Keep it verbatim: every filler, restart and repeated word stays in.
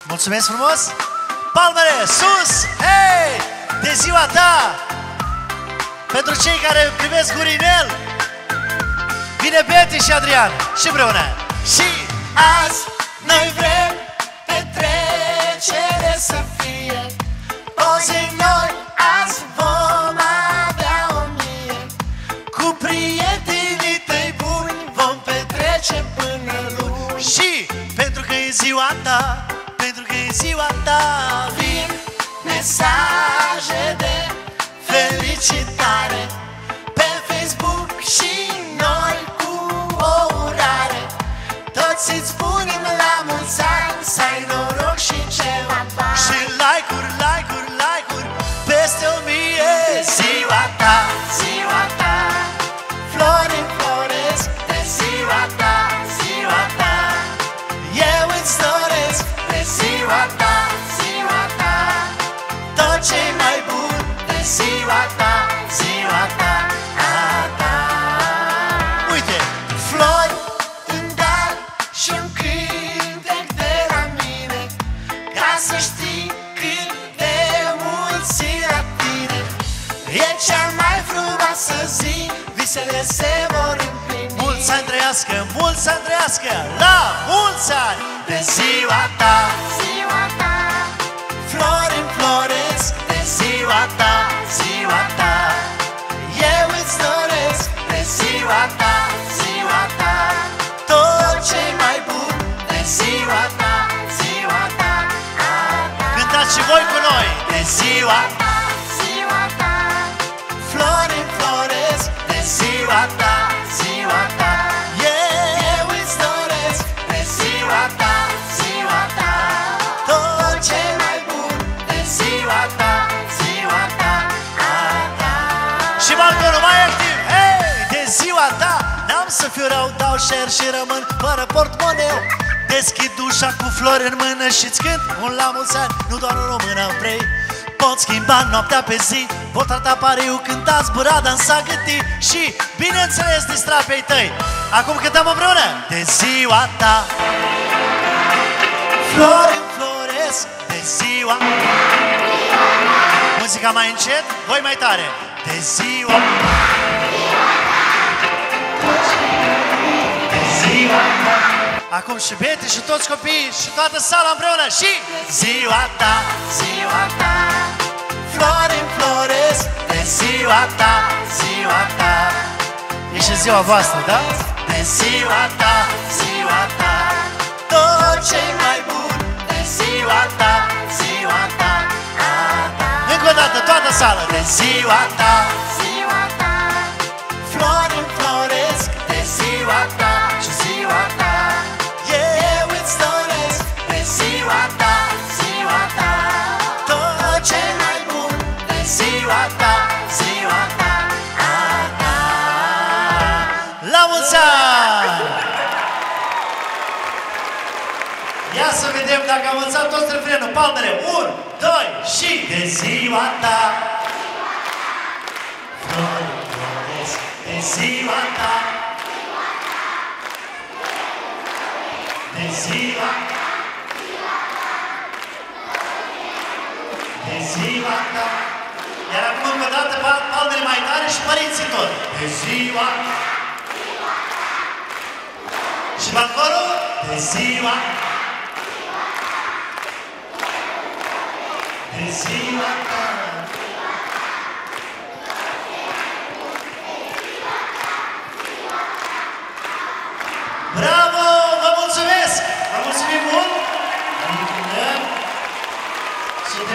Mulțumesc frumos! Palmele sus! Hei! De ziua ta! Pentru cei care privesc Gurinel, vine Betty și Adrian și împreună. Și azi noi vrem petrecere să fie o zi noi, azi vom avea o mie. Cu prietenii tăi buni vom petrece până luni. Și pentru că e ziua ta, pentru că e ziua ta, vin mesaje de felicitare pe Facebook și noi cu o urare. Toți îți spunem la mulți ani, să ai noroc și ceva bani. și like-uri, like-uri, like-uri peste o mie. Ziua ta, ziua ta, flori înfloresc de ziua ta, ziua ta. Eu îți doresc de ziua ta, ziua ta, tot ce mai bun de ziua ta, ziua ta, a ta. Uite, Flori în dar și un cântec de la mine, ca să știi cât de mult țin la tine. E cea mai frumoasă zi, visele se vor împlini. mulți ani trăiască, mulți ani trăiască, la mulți ani! De ziua ta, ziua ta, flori înfloresc de ziua ta, ziua ta. Eu îți doresc de ziua ta, ziua ta, tot ce mai bun de ziua ta, ziua ta, a ta. Cântați și voi cu noi! De ziua ta, ziua ta, flori înfloresc de ziua ta, ziua ta. Eu îți doresc de ziua ta, ziua ta, tot ce mai bun de ziua ta, ziua ta, a ta. Și balconul mai activ! Hei! De ziua ta n-am să fiu rău, dau share și rămân fără portmoneu. Deschid ușa cu flori în mână și-ți cânt un la mulți ani, nu doar în română vrei. Pot schimba noaptea pe zi, pot trata pariu, cânta zbura, dansa, gândi și, bineînțeles, distra pe-ai tăi. Acum cântăm împreună! De ziua ta, flori înfloresc de ziua. Muzica mai încet, voi mai tare. De ziua, de ziua. Acum și Betty și toți copiii și toată sala împreună și Ziua ta, ziua ta, flori înfloresc de ziua ta, ziua ta. e și ziua voastră, da? De ziua ta, ziua ta, tot ce mai bun de ziua ta, ziua ta, a ta. Încă o dată, toată sala. De ziua ta, ziua ta, flori înfloresc de ziua ta și ziua ta. Eu îți doresc de ziua ta, ziua ta, tot ce mai bun de ziua ta, ziua ta, a ta. La mulți ani! Ia să vedem dacă am înțeles toți refrenul. Palmele, unu, doi și de ziua ta. Flori înfloresc de ziua ta, de ziua ta, de ziua ta. Iar acum încă o dată palmele mai tare și părinții tot. De ziua ta, Și balconul? de ziua, de ziua ta.